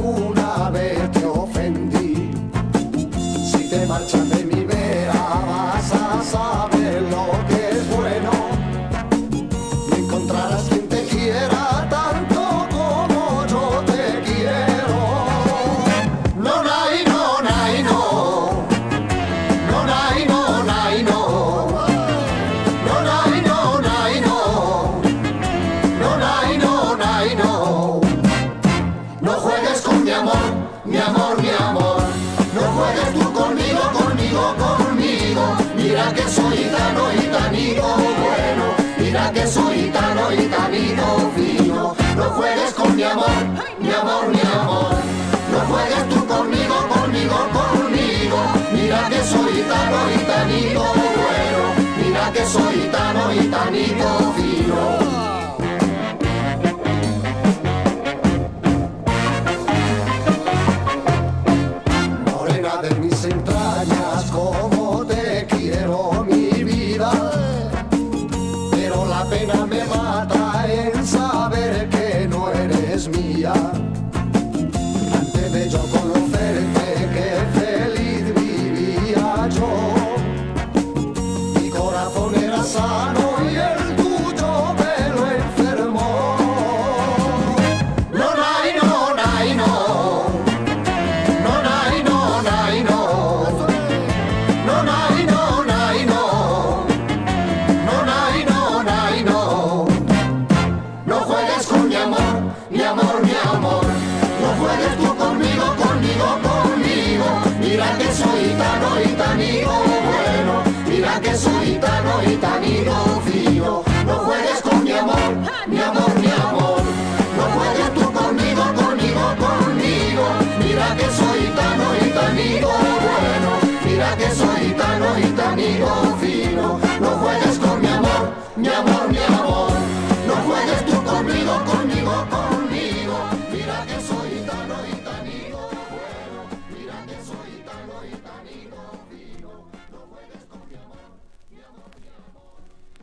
alguna vez te ofendí. Si te marchas de mi vera vas a saber lo que es bueno. Y encontrarás quien te quiera tanto como yo te quiero. No, nay, no, nay, no. No, nay, no, nay, no. No, nay, no, nay, no. No, nay, no, nay, no. No juegues con mi amor, mi amor, mi amor. No juegues tú conmigo, conmigo, conmigo. Mira que soy gitano, gitanito bueno. Mira que soy gitano, gitanito fino. No juegues con mi amor, mi amor, mi amor. No juegues tú conmigo, conmigo, conmigo. Mira que soy gitano, gitanito bueno. Mira que soy gitano, gitanito fino. De mis entrañas, como te quiero, mi vida, pero la pena me mata en saber que no eres mía. Antes de yo conocer